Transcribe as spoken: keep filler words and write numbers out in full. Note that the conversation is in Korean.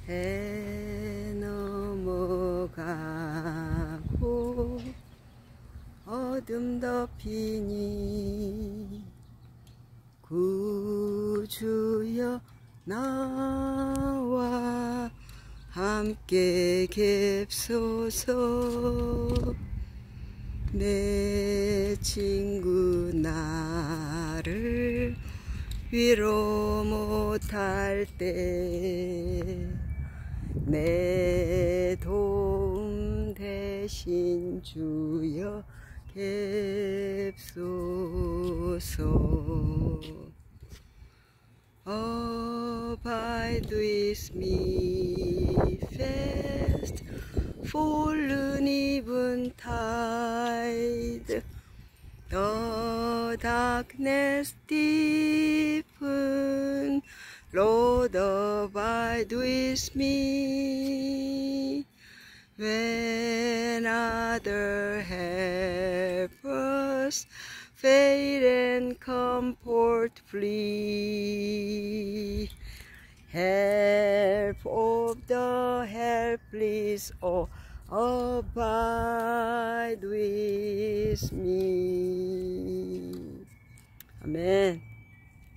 해 넘어가고 어둠 덮이니 구주여 나와 함께 갭소서. 내 친구 나를 위로 못할 때 내 도움 대신 주여 갭소서. Abide with me fast, fallen eventide. The darkness deepen, Lord, abide with me. When other helpers faith and comfort flee, help of the helpless, oh, abide with me.